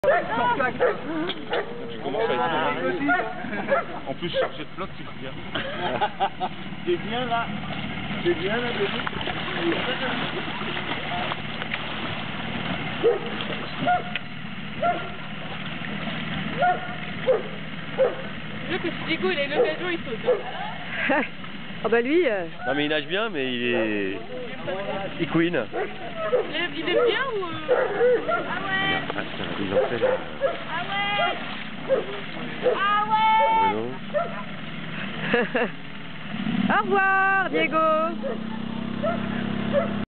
Tu commences à être en plus chargé de flotte, tu vas bien. T'es bien là. T'es bien là, bébé. Je veux que si Diego il a une occasion, il saute. Ah bah lui... Non mais il nage bien, mais il couine. Il aime bien ou... Ah ouais. Ah, tiens, ils ont fait là. Ah ouais. Bruno. Au revoir, Diego.